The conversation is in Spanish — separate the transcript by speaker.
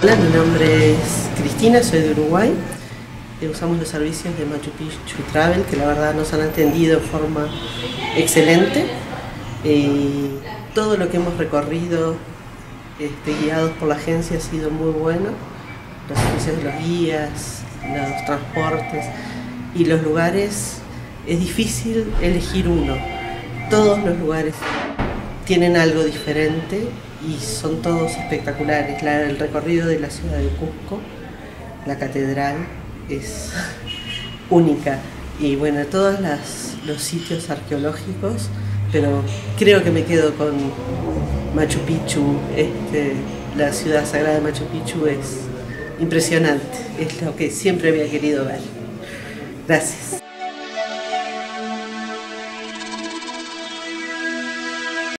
Speaker 1: Hola, mi nombre es Cristina, soy de Uruguay. Usamos los servicios de Machu Picchu Travel, que la verdad nos han atendido de forma excelente. Todo lo que hemos recorrido, guiados por la agencia, ha sido muy bueno. Los servicios de los guías, los transportes y los lugares, es difícil elegir uno. Todos los lugares tienen algo diferente y son todos espectaculares. El recorrido de la ciudad de Cusco, la catedral, es única. Y bueno, todos los sitios arqueológicos, pero creo que me quedo con Machu Picchu. La ciudad sagrada de Machu Picchu es impresionante, es lo que siempre había querido ver. Gracias.